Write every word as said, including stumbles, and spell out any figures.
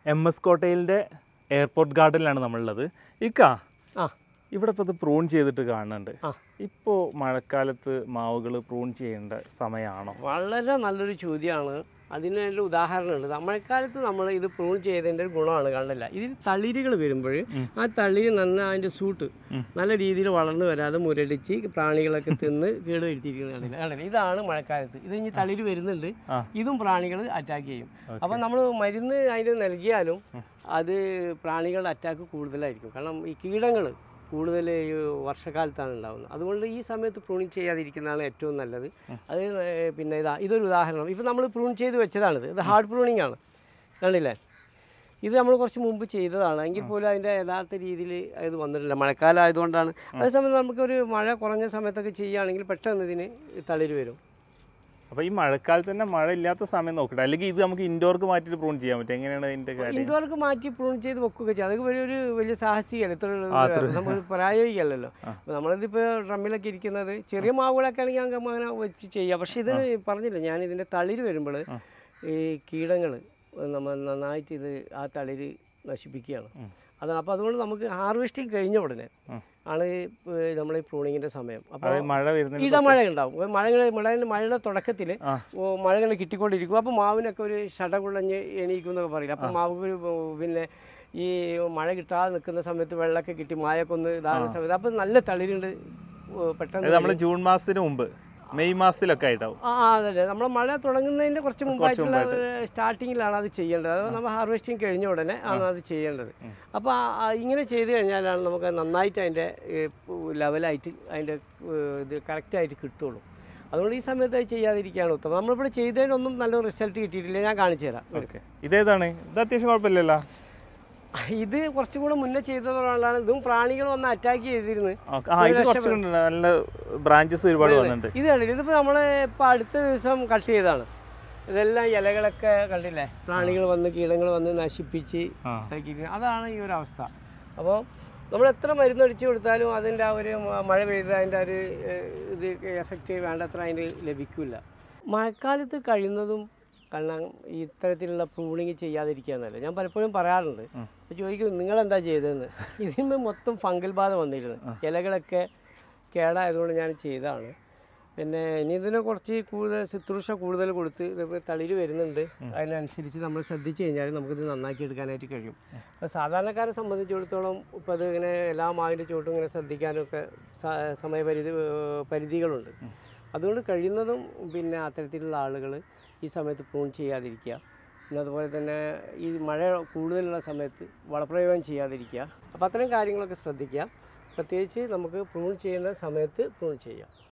M S കോട്ടയിലിൻ്റെ airport ഗാർഡനിലാണ് നമ്മളുള്ളത്. ഇക്ക ആ ഇവിടെ ഇപ്പോൾ ഇത് പ്രൂൺ ചെയ്തിട്ട് കാണുന്നുണ്ട്. ഇപ്പോൾ മഴക്കാലത്ത് മാവുകൾ പ്രൂൺ ചെയ്യേണ്ട സമയമാണോ? വളരെ നല്ലൊരു ചോദ്യമാണ്. അതിനുള്ള ഉദാഹരണമുണ്ട്. മഴക്കാലത്ത് നമ്മൾ ഇത് പ്രൂൺ ചെയ്തതിൻ്റെ ഒരു ഗുണമാണ് കണ്ടില്ല. ഇതിൽ തളിരുകൾ വരുമ്പോൾ ആ തളിര് നന്ന അതിൻ്റെ സൂട്ട് നല്ല രീതിയിൽ വളർന്നു വരാതെ മുരടിച്ച് പ്രാണികളൊക്കെ തിന്ന് കേട് വരുത്തിയിരിക്കുന്നത് കണ്ടില്ല കണ്ടില്ല ഇതാണ് മഴക്കാലത്ത്. ഇത് ഇനി തളിര് വരുന്നുണ്ട്, ഇതും പ്രാണികൾ അറ്റാക്ക് ചെയ്യും. അപ്പം നമ്മൾ മരുന്ന് അതിന് നൽകിയാലും അത് പ്രാണികളുടെ അറ്റാക്ക് കൂടുതലായിരിക്കും. കാരണം ഈ കീടങ്ങൾ കൂടുതൽ വർഷക്കാലത്താണ് ഉണ്ടാകുന്നത്. അതുകൊണ്ട് ഈ സമയത്ത് പ്രൂണിങ് ചെയ്യാതിരിക്കുന്നതാണ് ഏറ്റവും നല്ലത്. അത് പിന്നെ ഇതാ ഇതൊരു ഉദാഹരണം. ഇപ്പോൾ നമ്മൾ പ്രൂൺ ചെയ്ത് വെച്ചതാണിത്. ഇത് ഹാർഡ് പ്രൂണിങ് ആണ്, കണ്ടില്ലേ? ഇത് നമ്മൾ കുറച്ച് മുമ്പ് ചെയ്തതാണ്, എങ്കിൽ പോലും അതിൻ്റെ യഥാർത്ഥ രീതിയിൽ ഇത് വന്നിട്ടില്ല. മഴക്കാലം ആയതുകൊണ്ടാണ്. അതേസമയം നമുക്കൊരു മഴ കുറഞ്ഞ സമയത്തൊക്കെ ചെയ്യുകയാണെങ്കിൽ പെട്ടെന്ന് ഇതിന് തളിര് വരും. അപ്പോൾ ഈ മഴക്കാലത്ത് തന്നെ മഴ ഇല്ലാത്ത സമയം നോക്കട്ടെ, അല്ലെങ്കിൽ ഇത് നമുക്ക് ഇൻഡോർക്ക് മാറ്റിയിട്ട് പ്രൂൺ ചെയ്യാൻ പറ്റും? എങ്ങനെയാണ് ഇതിൻ്റെ കാര്യം? ഇൻഡോർക്ക് മാറ്റി പ്രൂൺ ചെയ്ത് വെക്കുകയൊക്കെ ചെയ്യും. അതൊക്കെ വലിയൊരു വലിയ സാഹസികമാണ്. ഇത്ര നമ്മൾ പ്രായോഗികമല്ലല്ലോ. നമ്മളിതിപ്പോൾ ഡ്രമ്മിലൊക്കെ ഇരിക്കുന്നത് ചെറിയ മാവുകളൊക്കെ ആണെങ്കിൽ നമുക്ക് അങ്ങനെ വെച്ച് ചെയ്യാം. പക്ഷേ ഇത് പറഞ്ഞില്ല ഞാൻ, ഇതിൻ്റെ തളിര് വരുമ്പോൾ ഈ കീടങ്ങൾ നമ്മൾ നന്നായിട്ട് ഇത് ആ തളിര് നശിപ്പിക്കുകയാണ്. അതാണ്. അപ്പോൾ അതുകൊണ്ട് നമുക്ക് ഹാർവെസ്റ്റിംഗ് കഴിഞ്ഞ ഉടനെ ആണ് നമ്മൾ ഈ പ്രൂണിങ്ങിൻ്റെ സമയം. അപ്പോൾ മഴ വരുന്ന ഇടമഴ ഉണ്ടാവും. മഴ മഴ മഴയുടെ തുടക്കത്തിൽ മഴ ഇങ്ങനെ കിട്ടിക്കൊണ്ടിരിക്കും. അപ്പോൾ മാവിനൊക്കെ ഒരു ഷടകുളഞ്ഞ് എണീക്കും എന്നൊക്കെ പറയില്ല. അപ്പോൾ മാവ് പിന്നെ ഈ മഴ കിട്ടാതെ നിൽക്കുന്ന സമയത്ത് വെള്ളമൊക്കെ കിട്ടി മായൊക്കെ ഒന്ന് ഇതാകുന്ന സമയത്ത് അപ്പോൾ നല്ല തളിരുണ്ട് പെട്ടെന്ന്. നമ്മൾ ജൂൺ മാസത്തിന് മുമ്പ് മെയ് മാസത്തിലൊക്കെ ആയിട്ടാവും. ആ അതെ, നമ്മൾ മഴ തുടങ്ങുന്നതിൻ്റെ കുറച്ച് മുമ്പായിട്ടുള്ള സ്റ്റാർട്ടിങ്ങിലാണ് അത് ചെയ്യേണ്ടത്. അത് നമ്മൾ ഹാർവെസ്റ്റിംഗ് കഴിഞ്ഞ ഉടനെ ആണ് അത് ചെയ്യേണ്ടത്. അപ്പോൾ ഇങ്ങനെ ചെയ്ത് കഴിഞ്ഞാലാണ് നമുക്ക് നന്നായിട്ട് അതിൻ്റെ ലെവലായിട്ട് അതിൻ്റെ ഇത് കറക്റ്റായിട്ട് കിട്ടുള്ളൂ. അതുകൊണ്ട് ഈ സമയത്ത് അത് ചെയ്യാതിരിക്കുകയാണ് ഉത്തമം. നമ്മളിവിടെ ചെയ്തതിനൊന്നും നല്ല റിസൾട്ട് കിട്ടിയിട്ടില്ല. ഞാൻ കാണിച്ചു തരാം. ഓക്കെ, ഇതേതാണ്? ഇത് അത്യാവശ്യം കുഴപ്പമില്ലല്ലോ. ഇത് കുറച്ചും കൂടെ മുന്നേ ചെയ്തതുകൊണ്ടാണ്. ഇതും പ്രാണികൾ വന്ന് അറ്റാക്ക് ചെയ്തിരുന്നു. നല്ല ബ്രാഞ്ചസ് ഒരുപാട് വന്നിട്ടുണ്ട്. ഇത് കണ്ടില്ല, ഇതിപ്പോൾ നമ്മൾ ഇപ്പോൾ അടുത്ത ദിവസം കട്ട് ചെയ്തതാണ്. ഇതെല്ലാം ഇലകളൊക്കെ കണ്ടില്ലേ, പ്രാണികൾ വന്ന് കീടങ്ങൾ വന്ന് നശിപ്പിച്ച് ആക്കിയിരിക്കുന്നത്. അതാണ് ഈ ഒരു അവസ്ഥ. അപ്പോൾ നമ്മൾ എത്ര മരുന്നടിച്ചു കൊടുത്താലും അതിൻ്റെ ആ ഒരു മഴ പെയ്ത് അതിൻ്റെ ഒരു ഇത് എഫക്റ്റ് വേണ്ടത്ര അതിന് ലഭിക്കില്ല. മഴക്കാലത്ത് കഴിയുന്നതും കാരണം ഇത്തരത്തിലുള്ള പ്രൂണിങ് ചെയ്യാതിരിക്കുക എന്നല്ല ഞാൻ പലപ്പോഴും പറയാറുണ്ട്. അപ്പോൾ ചോദിക്കും നിങ്ങളെന്താ ചെയ്തതെന്ന്. ഇതിന് മൊത്തം ഫംഗൽ ബാധ വന്നിരുന്നു, ഇലകളൊക്കെ കേടായതുകൊണ്ട് ഞാൻ ചെയ്തതാണ്. പിന്നെ ഇനി ഇതിനെ കുറച്ച് കൂടുതൽ ശുശ്രൂഷ കൂടുതൽ കൊടുത്ത് ഇതിപ്പോൾ തളിര് വരുന്നുണ്ട്, അതിനനുസരിച്ച് നമ്മൾ ശ്രദ്ധിച്ചു കഴിഞ്ഞാൽ നമുക്കിത് നന്നാക്കി എടുക്കാനായിട്ട് കഴിയും. അപ്പോൾ സാധാരണക്കാരെ സംബന്ധിച്ചിടത്തോളം ഇപ്പോൾ അത് ഇങ്ങനെ എല്ലാ മാവിൻ്റെ ചുവട്ടും ഇങ്ങനെ ശ്രദ്ധിക്കാനൊക്കെ സമയപരിധി പരിധികളുണ്ട്. അതുകൊണ്ട് കഴിയുന്നതും പിന്നെ അത്തരത്തിലുള്ള ആളുകൾ ഈ സമയത്ത് പ്രൂൺ ചെയ്യാതിരിക്കുക. പിന്നെ അതുപോലെ തന്നെ ഈ മഴ കൂടുതലുള്ള സമയത്ത് വളപ്രയോഗം ചെയ്യാതിരിക്കുക. അപ്പോൾ അത്തരം കാര്യങ്ങളൊക്കെ ശ്രദ്ധിക്കുക. പ്രത്യേകിച്ച് നമുക്ക് പ്രൂൺ ചെയ്യുന്ന സമയത്ത് പ്രൂൺ ചെയ്യാം.